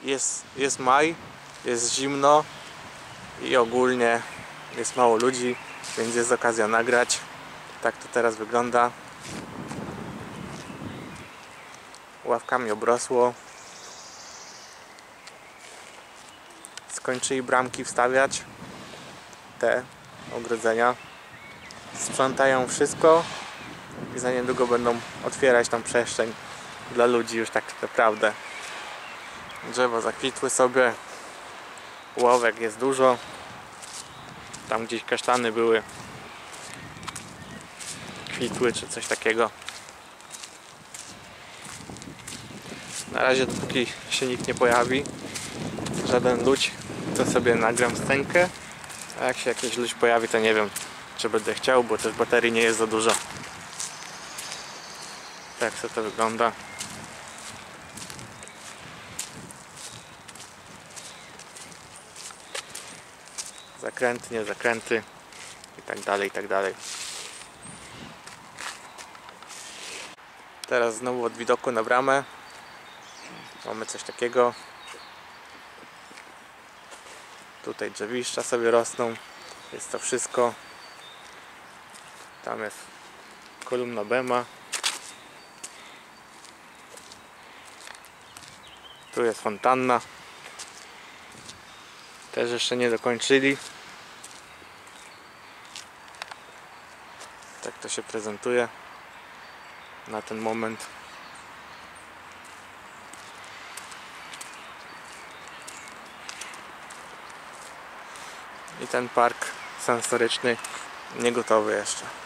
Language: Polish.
Jest maj, jest zimno i ogólnie jest mało ludzi, więc jest okazja nagrać. Tak to teraz wygląda. Ławkami obrosło. Skończyli bramki wstawiać, te ogrodzenia. Sprzątają wszystko i za niedługo będą otwierać tą przestrzeń dla ludzi już tak naprawdę. Drzewa zakwitły sobie, łowek jest dużo. Tam gdzieś kasztany były, kwitły czy coś takiego. Na razie dopóki się nikt nie pojawi, żaden ludź, to sobie nagram scenkę, a jak się jakiś ludź pojawi, to nie wiem, czy będę chciał, bo też baterii nie jest za dużo. Tak co to wygląda. Zakręty, nie zakręty i tak dalej, i tak dalej. Teraz znowu od widoku na bramę mamy coś takiego. Tutaj drzewiszcza sobie rosną. Jest to wszystko. Tam jest kolumna Bema. Tu jest fontanna. Też jeszcze nie dokończyli. Tak to się prezentuje na ten moment. I ten park sensoryczny nie gotowy jeszcze.